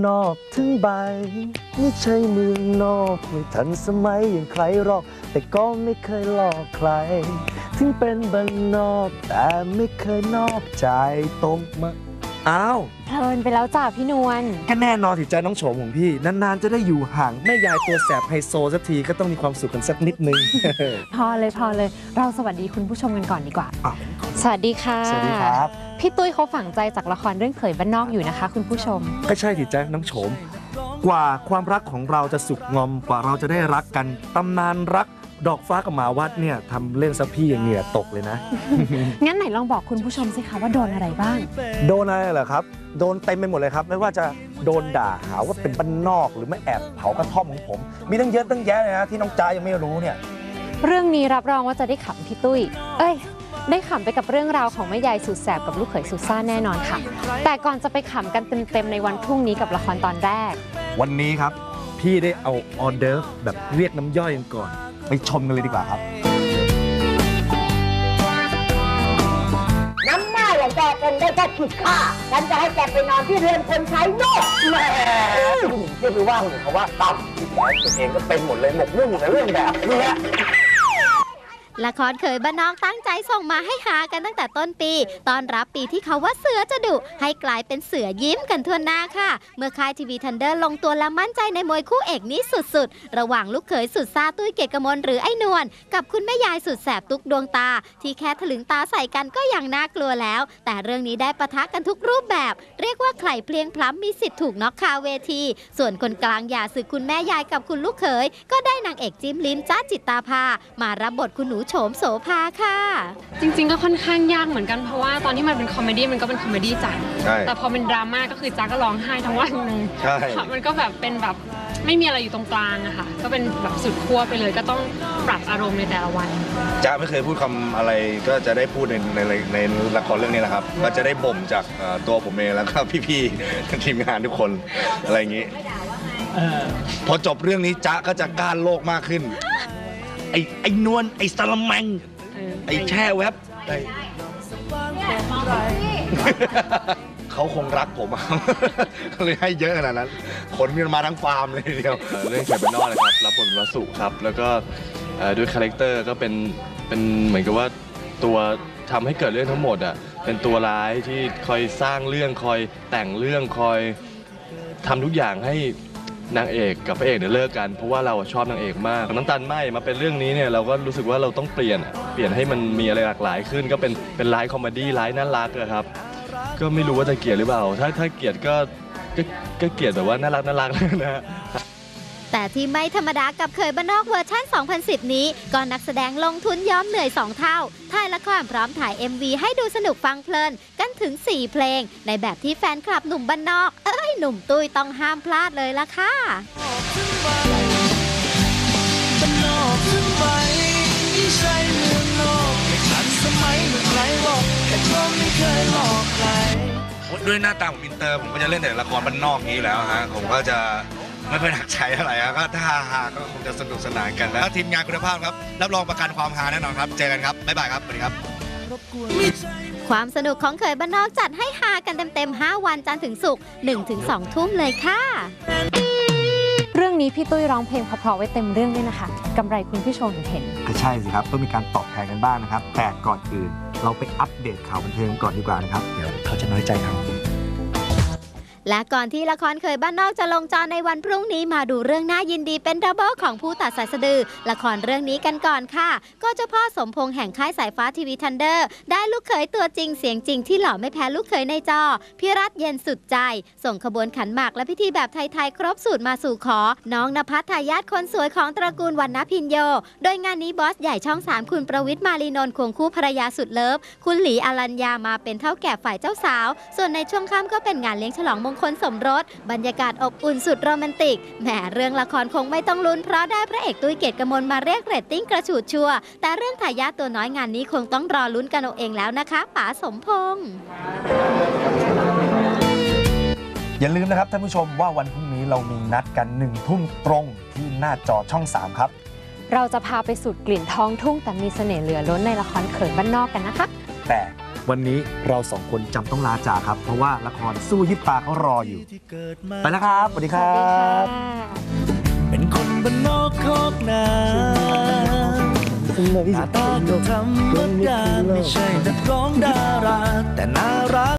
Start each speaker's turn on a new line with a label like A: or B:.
A: นอกทั้งใบไม่ใช่เมืองนอกไม่ทันสมัยอย่างใครหรอกแต่ก็ไม่เคยหลอกใครถึงเป็นบ้านนอกแต่ไม่เคยนอกใจตรงมาอ้าว
B: เพลินไปแล้วจ้าพี่นวล
A: ก็แน่นอนถิใจน้องโฉมของพี่นานๆจะได้อยู่ห่างแม่ยายตัวแสบไฮโซสักทีก็ต้องมีความสุขกันสักนิดนึง
B: พอเลยเราสวัสดีคุณผู้ชมกันก่อนดีกว่าสวัสดีค่ะ
A: สวัสดีครับ
B: พี่ตุ้ยเขาฝังใจจากละครเรื่องเขยบ้านนอกอยู่นะคะคุณผู้ชม
A: ก็ใช่ถิใจน้องโฉมกว่าความรักของเราจะสุกงอมกว่าเราจะได้รักกันตำนานรักดอกฟ้ากับหมาวัดเนี่ยทำเล่นซะพี่อย่างเหงื่อตกเลยนะ
B: งั้นไหนลองบอกคุณผู้ชมสิคะว่าโดนอะไรบ้าง
A: โดนอะไรเหรอครับโดนเต็มไปหมดเลยครับไม่ว่าจะโดนด่าหาว่าเป็นบ้านนอกหรือไม่แอบเผากระท่อมของผมมีตั้งเยอะตั้งแยะเลยนะที่น้องจ้ายังไม่รู้เนี่ย
B: เรื่องนี้รับรองว่าจะได้ขำพี่ตุ้ยได้ขำไปกับเรื่องราวของแม่ยายสุดแสบกับลูกเขยสุดซ่าแน่นอนค่ะแต่ก่อนจะไปขำกันเต็มๆในวันพรุ่งนี้กับละครตอนแรก
A: วันนี้ครับพี่ได้เอาออเดอร์แบบเรียกน้ำย่อยกันก่อนไปชมกันเลยดีกว่าครับ
C: น้ำหน้าอย่างแกเป็นได้แค่ขีดค่าฉันจะให้แกไปนอนที่เรือนคนใช้โน่แหมที่ไปว่างเขาว่าต่ำที่แกตัวเองก็เป็นหมดเลยหมกมุ่นในเรื่องแบบนี้
D: ละครเขยบ้านนอกตั้งใจส่งมาให้หากันตั้งแต่ต้นปีตอนรับปีที่เขาว่าเสือจะดุให้กลายเป็นเสือยิ้มกันทั่วหน้าค่ะเมื่อค่ายทีวีทันเดอร์ลงตัวและมั่นใจในมวยคู่เอกนี้สุดๆระหว่างลูกเขยสุดซ่าตุ้ยเกียรติกมลหรือไอ้นวลกับคุณแม่ยายสุดแสบตุ๊กดวงตาที่แค่ถลึงตาใส่กันก็ยังน่ากลัวแล้วแต่เรื่องนี้ได้ปะทะกันทุกรูปแบบเรียกว่าใครเพลียงพล้ำมีสิทธิ์ถูกน็อกคาเวทีส่วนคนกลางอย่าศึกคุณแม่ยายกับคุณลูกเขยก็ได้นางเอกจิ้มลิ้มจ้าจิตตาภามารับบทคุณหนูโฉมโสภาค่ะ
E: จริงๆก็ค่อนข้างยากเหมือนกันเพราะว่าตอนที่มันเป็นคอมเมดี้มันก็เป็นคอมเมดี้จ๋าแต่พอเป็นดราม่าก็คือจ้าก็ร้องไห้ทั้งวันนึงมันก็แบบเป็นแบบไม่มีอะไรอยู่ตรงกลางอะค่ะก็เป็นแบบสุดขั้วไปเลยก็ต้องปรับอารมณ์ในแต่ละวัน
F: จ้าไม่เคยพูดคำอะไรก็จะได้พูดในละครเรื่องนี้แหละครับก็จะได้บ่มจากตัวผมเองแล้วก็พี่ๆทีมงานทุกคนอะไรอย่างนี้พอจบเรื่องนี้จ้าก็จะก้าวโลกมากขึ้นไอ้นวลไอ้สลัมแมงไอ้แช่แว็บเขาคงรักผมเลยให้เยอะขนาดนั้นคนมันมาทั้งฟาร์มเลยทีเดียว
G: เรื่องเขยบ้านนอกนะครับรับบทเป็นวสุครับแล้วก็ด้วยคาแรคเตอร์ก็เป็นเหมือนกับว่าตัวทำให้เกิดเรื่องทั้งหมดอ่ะเป็นตัวร้ายที่คอยสร้างเรื่องคอยแต่งเรื่องคอยทำทุกอย่างให้นางเอกกับพระเอกเนี่ยเลิกกันเพราะว่าเราชอบนางเอกมากน้ำตาลไหมมาเป็นเรื่องนี้เนี่ยเราก็รู้สึกว่าเราต้องเปลี่ยนให้มันมีอะไรหลากหลายขึ้นก็เป็นไลฟ์คอมเมดี้ไลฟ์น่ารักนะครับก็ไม่รู้ว่าจะเกลียดหรือเปล่าถ้าเกลียดก็เกลียดแบบว่าน่ารักนะฮะ
D: แต่ที่ไม่ธรรมดากับเขยบ้านนอกเวอร์ชัน 2010 นี้ก็นักแสดงลงทุนย้อมเหนื่อย2เท่าถ่ายละครพร้อมถ่าย MV ให้ดูสนุกฟังเพลินกันถึง4เพลงในแบบที่แฟนคลับหนุ่มบ้านนอกหนุ่มตุ้ยต้องห้ามพลาดเลยล่ะค่ะ
F: ด้วยหน้าตาผมอินเตอร์ผมก็จะเล่นแต่ละครบ้านนอกนี้แล้วฮะผมก็จะไม่ค่อยหนักใจอะไรก็ถ้าฮาก็คงจะสนุกสนานกันแล้วทีมงานคุณภาพครับรับรองประกันความฮาแน่นอนครับเจอกันครับบ๊ายบายครับสวัสดีครับ
D: ความสนุกของเขยบ้านนอกจัดให้ฮากันเต็มๆ5วันจันทร์ถึงศุกร์ 1-2 ทุ่มเลยค่ะ
B: เรื่องนี้พี่ตุ้ยร้องเพลงเพราะๆไว้เต็มเรื่องด้วยนะคะกำไรคุณผู้ชมเห็น
A: ก็ใช่สิครับต้องมีการตอบแทนกันบ้างนะครับแต่ก่อนอื่นเราไปอัปเดตข่าวบันเทิงก่อนดีกว่านะครับเดี๋ยวเขาจะน้อยใจเรา
D: และก่อนที่ละครเขยบ้านนอกจะลงจอในวันพรุ่งนี้มาดูเรื่องน่ายินดีเป็นดับเบิลของผู้ตัดสายสะดือละครเรื่องนี้กันก่อนค่ะก็เจ้าพ่อสมพงษ์แห่งค่ายสายฟ้าทีวีทันเดอร์ได้ลูกเขยตัวจริงเสียงจริงที่หล่อไม่แพ้ลูกเขยในจอพี่รัตเย็นสุดใจส่งขบวนขันหมากและพิธีแบบไทยๆครบสูตรมาสู่ขอน้องณภัทรทายาทคนสวยของตระกูลวรรณพินโยโดยงานนี้บอสใหญ่ช่อง3คุณประวิตรมาลีนนท์ควงคู่ภรรยาสุดเลิฟคุณหลีอรัญญามาเป็นเท่าแก่ฝ่ายเจ้าสาวส่วนในช่วงค่ำก็เป็นงานเลี้ยงฉลองมงคลสมรสบรรยากาศอบอุ่นสุดโรแมนติกแหมเรื่องละครคงไม่ต้องลุ้นเพราะได้พระเอกตุ้ยเกียรติกมลมาเรียกเรตติ้งกระฉูดชัวแต่เรื่องทายาทตัวน้อยงานนี้คงต้องรอลุ้นกันเอาเองแล้วนะคะป๋าสมพงษ์
A: อย่าลืมนะครับท่านผู้ชมว่าวันพรุ่งนี้เรามีนัดกัน1 ทุ่มตรงที่หน้าจอช่อง3ครับ
B: เราจะพาไปสูดกลิ่นท้องทุ่งแต่มีเสน่ห์เหลือล้นในละครเขยบ้านนอกกันนะคะ
A: แต่วันนี้เราสองคนจำต้องลาจากครับ เพราะว่าละครสู้ยิบตาเขารออยู่ ไปแล้วครับ สวัสดีค
B: สวัส
A: รั
B: ดีค่ะ
A: บ
H: เป็นคนบ้านนอกโคกนาหน้าตาก็ธรรมดาไม่ใช่นักร้องดาราแต่น่ารัก